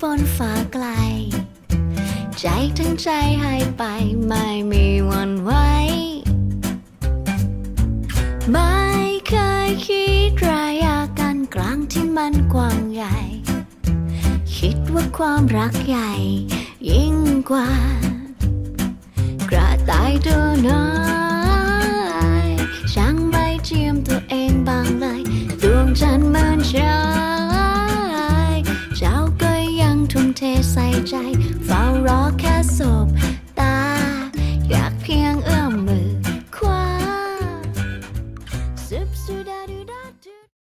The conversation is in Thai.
นฟ้าไกลใจทั้งใจให้ไปไม่มีวันไหวไม่เคยคิดระยะกันกลางที่มันกว้างใหญ่คิดว่าความรักใหญ่ยิ่งกว่ากระต่ายตัวน้อย